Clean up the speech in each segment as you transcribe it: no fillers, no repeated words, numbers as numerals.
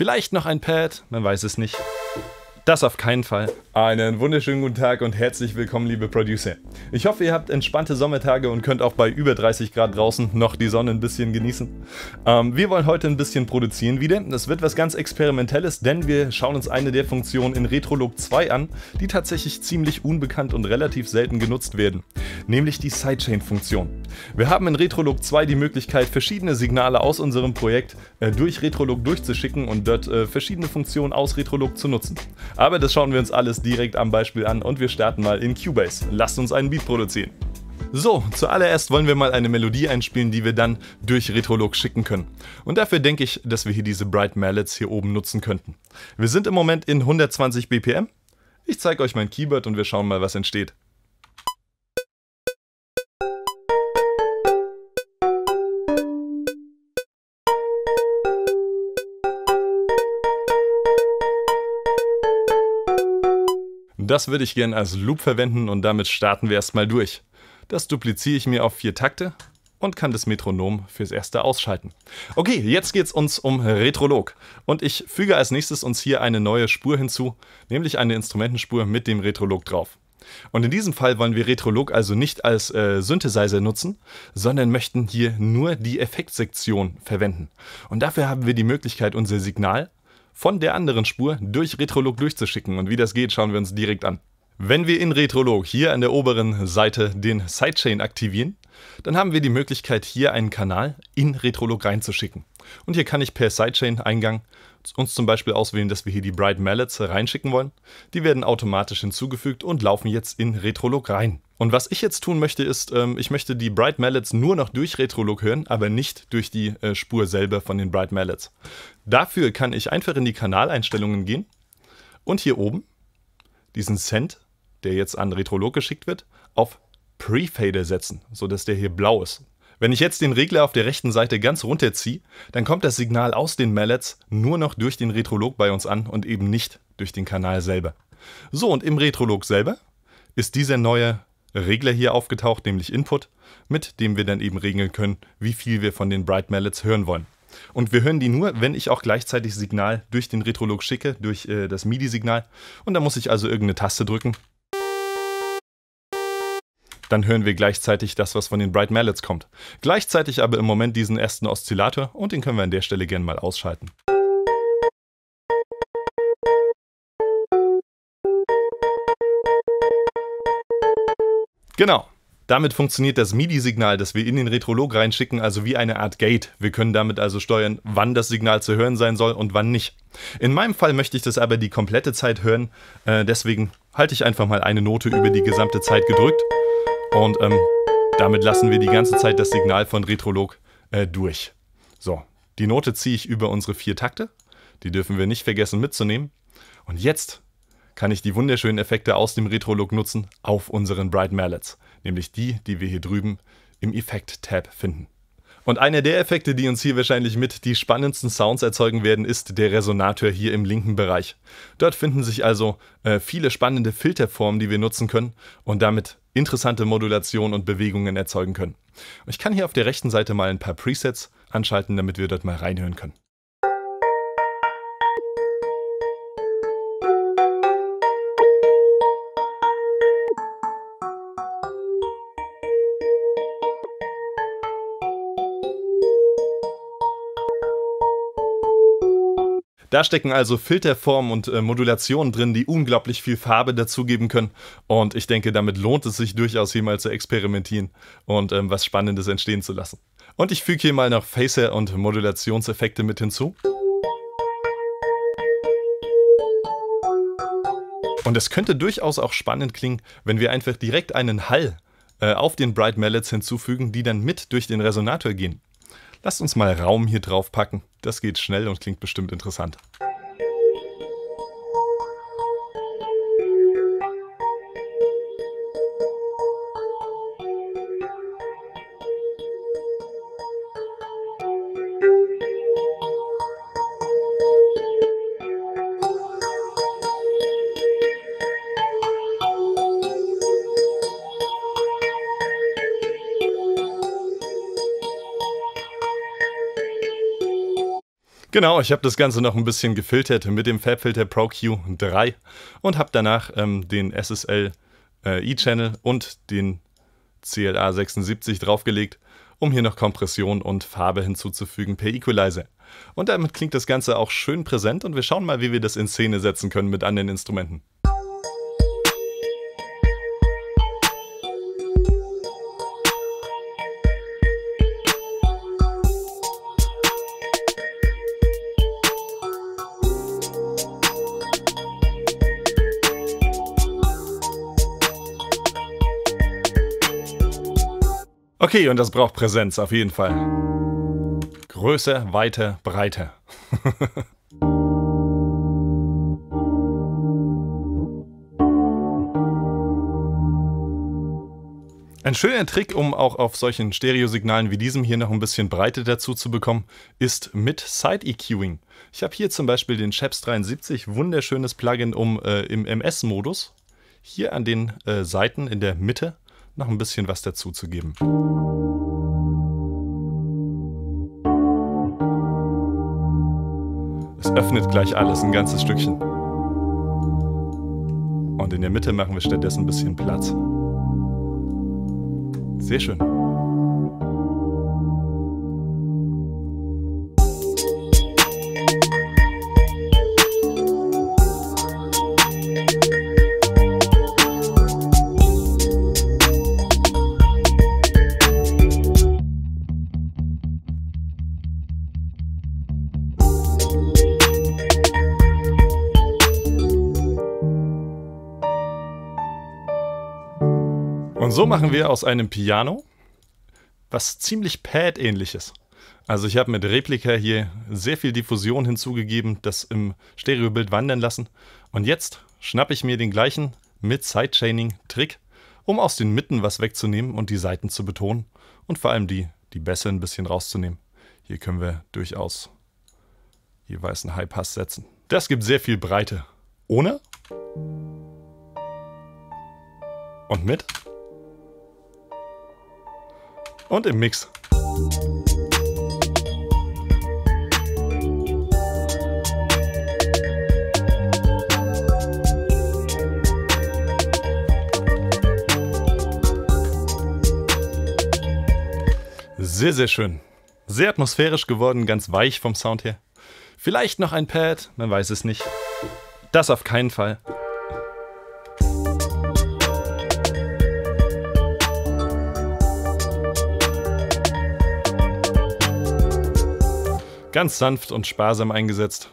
Vielleicht noch ein Pad, man weiß es nicht. Das auf keinen Fall. Einen wunderschönen guten Tag und herzlich willkommen, liebe Producer. Ich hoffe, ihr habt entspannte Sommertage und könnt auch bei über 30 Grad draußen noch die Sonne ein bisschen genießen. Wir wollen heute ein bisschen produzieren wieder. Das wird was ganz Experimentelles, denn wir schauen uns eine der Funktionen in Retrolog 2 an, die tatsächlich ziemlich unbekannt und relativ selten genutzt werden, nämlich die Sidechain-Funktion. Wir haben in Retrolog 2 die Möglichkeit, verschiedene Signale aus unserem Projekt durch Retrolog durchzuschicken und dort verschiedene Funktionen aus Retrolog zu nutzen. Aber das schauen wir uns alles direkt am Beispiel an und wir starten mal in Cubase. Lasst uns einen Beat produzieren. So, zuallererst wollen wir mal eine Melodie einspielen, die wir dann durch Retrolog schicken können. Und dafür denke ich, dass wir hier diese Bright Mallets hier oben nutzen könnten. Wir sind im Moment in 120 BPM. Ich zeige euch mein Keyboard und wir schauen mal, was entsteht. Das würde ich gerne als Loop verwenden und damit starten wir erstmal durch. Das dupliziere ich mir auf 4 Takte und kann das Metronom fürs erste ausschalten. Okay, jetzt geht es uns um Retrolog und ich füge als nächstes uns hier eine neue Spur hinzu, nämlich eine Instrumentenspur mit dem Retrolog drauf. Und in diesem Fall wollen wir Retrolog also nicht als Synthesizer nutzen, sondern möchten hier nur die Effektsektion verwenden. Und dafür haben wir die Möglichkeit, unser Signal von der anderen Spur durch Retrolog durchzuschicken. Und wie das geht, schauen wir uns direkt an. Wenn wir in Retrolog hier an der oberen Seite den Sidechain aktivieren, dann haben wir die Möglichkeit, hier einen Kanal in Retrolog reinzuschicken. Und hier kann ich per Sidechain-Eingang uns zum Beispiel auswählen, dass wir hier die Bright Mallets reinschicken wollen. Die werden automatisch hinzugefügt und laufen jetzt in Retrolog rein. Und was ich jetzt tun möchte, ist, ich möchte die Bright Mallets nur noch durch Retrolog hören, aber nicht durch die Spur selber von den Bright Mallets. Dafür kann ich einfach in die Kanaleinstellungen gehen und hier oben diesen Send, der jetzt an Retrolog geschickt wird, auf Pre-Fader setzen, sodass der hier blau ist. Wenn ich jetzt den Regler auf der rechten Seite ganz runterziehe, dann kommt das Signal aus den Mallets nur noch durch den Retrolog bei uns an und eben nicht durch den Kanal selber. So, und im Retrolog selber ist dieser neue Regler hier aufgetaucht, nämlich Input, mit dem wir dann eben regeln können, wie viel wir von den Bright Mallets hören wollen. Und wir hören die nur, wenn ich auch gleichzeitig Signal durch den Retrolog schicke, durch das MIDI-Signal. Und da muss ich also irgendeine Taste drücken. Dann hören wir gleichzeitig das, was von den Bright Mallets kommt. Gleichzeitig aber im Moment diesen ersten Oszillator und den können wir an der Stelle gerne mal ausschalten. Genau. Damit funktioniert das MIDI-Signal, das wir in den Retrolog reinschicken, also wie eine Art Gate. Wir können damit also steuern, wann das Signal zu hören sein soll und wann nicht. In meinem Fall möchte ich das aber die komplette Zeit hören, deswegen halte ich einfach mal eine Note über die gesamte Zeit gedrückt und damit lassen wir die ganze Zeit das Signal von Retrolog durch. So, die Note ziehe ich über unsere 4 Takte, die dürfen wir nicht vergessen mitzunehmen. Und jetzt kann ich die wunderschönen Effekte aus dem Retrolog nutzen auf unseren Bright Mallets, nämlich die, die wir hier drüben im Effekt-Tab finden. Und einer der Effekte, die uns hier wahrscheinlich mit die spannendsten Sounds erzeugen werden, ist der Resonator hier im linken Bereich. Dort finden sich also viele spannende Filterformen, die wir nutzen können und damit interessante Modulationen und Bewegungen erzeugen können. Und ich kann hier auf der rechten Seite mal ein paar Presets anschalten, damit wir dort mal reinhören können. Da stecken also Filterformen und Modulationen drin, die unglaublich viel Farbe dazugeben können. Und ich denke, damit lohnt es sich durchaus hier mal zu experimentieren und was Spannendes entstehen zu lassen. Und ich füge hier mal noch Phaser und Modulationseffekte mit hinzu. Und es könnte durchaus auch spannend klingen, wenn wir einfach direkt einen Hall auf den Bright Mallets hinzufügen, die dann mit durch den Resonator gehen. Lasst uns mal Raum hier drauf packen. Das geht schnell und klingt bestimmt interessant. Genau, ich habe das Ganze noch ein bisschen gefiltert mit dem Fabfilter Pro Q3 und habe danach den SSL E-Channel und den CLA 76 draufgelegt, um hier noch Kompression und Farbe hinzuzufügen per Equalizer. Und damit klingt das Ganze auch schön präsent und wir schauen mal, wie wir das in Szene setzen können mit anderen Instrumenten. Okay, und das braucht Präsenz auf jeden Fall. Größer, weiter, breiter. Ein schöner Trick, um auch auf solchen Stereosignalen wie diesem hier noch ein bisschen Breite dazu zu bekommen, ist mit Side-EQing. Ich habe hier zum Beispiel den Scheps 73, wunderschönes Plugin, um im MS-Modus hier an den Seiten in der Mitte noch ein bisschen was dazu zu geben. Es öffnet gleich alles, ein ganzes Stückchen. Und in der Mitte machen wir stattdessen ein bisschen Platz. Sehr schön. Und so machen wir aus einem Piano was ziemlich Pad-ähnliches. Also ich habe mit Replika hier sehr viel Diffusion hinzugegeben, das im Stereobild wandern lassen. Und jetzt schnappe ich mir den gleichen mit Sidechaining-Trick, um aus den Mitten was wegzunehmen und die Seiten zu betonen und vor allem die Bässe ein bisschen rauszunehmen. Hier können wir durchaus jeweils einen High-Pass setzen. Das gibt sehr viel Breite. Ohne und mit. Und im Mix. Sehr, sehr schön. Sehr atmosphärisch geworden, ganz weich vom Sound her. Vielleicht noch ein Pad, man weiß es nicht. Das auf keinen Fall. Ganz sanft und sparsam eingesetzt.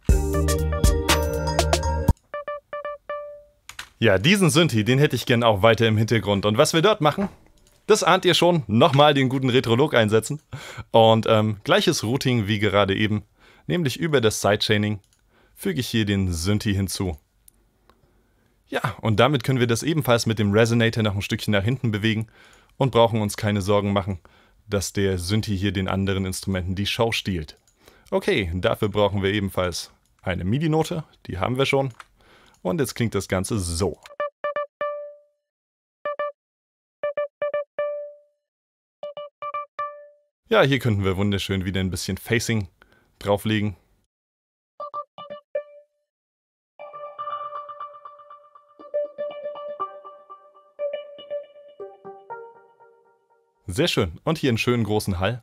Ja, diesen Synthi, den hätte ich gern auch weiter im Hintergrund. Und was wir dort machen, das ahnt ihr schon. Nochmal den guten Retrolog einsetzen. Und gleiches Routing wie gerade eben. Nämlich über das Sidechaining füge ich hier den Synthi hinzu. Ja, und damit können wir das ebenfalls mit dem Resonator noch ein Stückchen nach hinten bewegen und brauchen uns keine Sorgen machen, dass der Synthi hier den anderen Instrumenten die Show stiehlt. Okay, dafür brauchen wir ebenfalls eine MIDI-Note, die haben wir schon. Und jetzt klingt das Ganze so. Ja, hier könnten wir wunderschön wieder ein bisschen Facing drauflegen. Sehr schön. Und hier einen schönen großen Hall.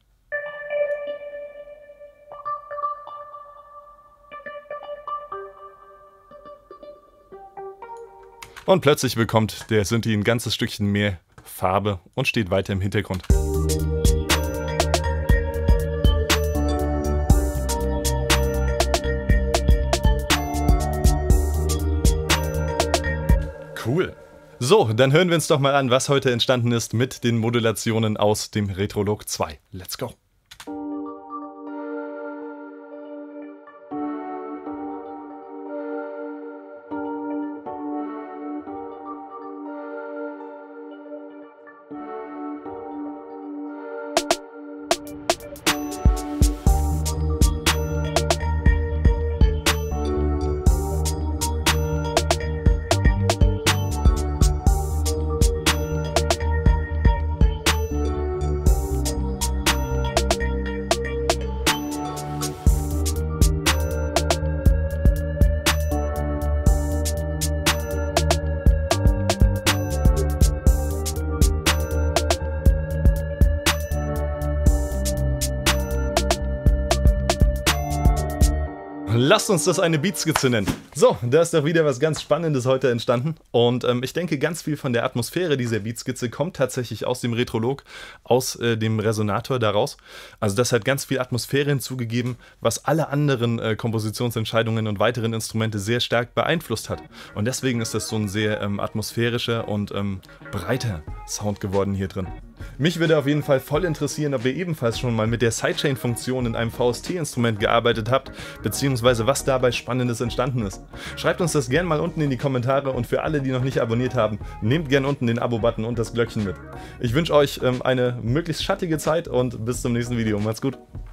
Und plötzlich bekommt der Synthi ein ganzes Stückchen mehr Farbe und steht weiter im Hintergrund. Cool. So, dann hören wir uns doch mal an, was heute entstanden ist mit den Modulationen aus dem Retrolog 2. Let's go. Lasst uns das eine Beatskizze nennen. So, da ist doch wieder was ganz Spannendes heute entstanden. Und ich denke, ganz viel von der Atmosphäre dieser Beatskizze kommt tatsächlich aus dem Retrolog, aus dem Resonator daraus. Also das hat ganz viel Atmosphäre hinzugegeben, was alle anderen Kompositionsentscheidungen und weiteren Instrumente sehr stark beeinflusst hat. Und deswegen ist das so ein sehr atmosphärischer und breiter Sound geworden hier drin. Mich würde auf jeden Fall voll interessieren, ob ihr ebenfalls schon mal mit der Sidechain-Funktion in einem VST-Instrument gearbeitet habt, beziehungsweise was dabei Spannendes entstanden ist. Schreibt uns das gerne mal unten in die Kommentare und für alle, die noch nicht abonniert haben, nehmt gerne unten den Abo-Button und das Glöckchen mit. Ich wünsche euch eine möglichst schattige Zeit und bis zum nächsten Video. Macht's gut!